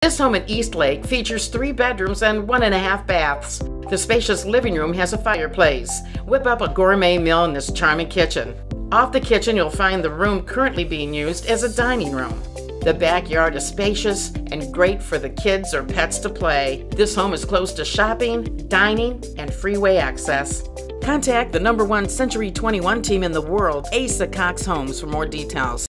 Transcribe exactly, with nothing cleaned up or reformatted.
This home at East Lake features three bedrooms and one and a half baths. The spacious living room has a fireplace. Whip up a gourmet meal in this charming kitchen. Off the kitchen, you'll find the room currently being used as a dining room. The backyard is spacious and great for the kids or pets to play. This home is close to shopping, dining, and freeway access. Contact the number one Century twenty-one team in the world, Asa Cox Homes, for more details.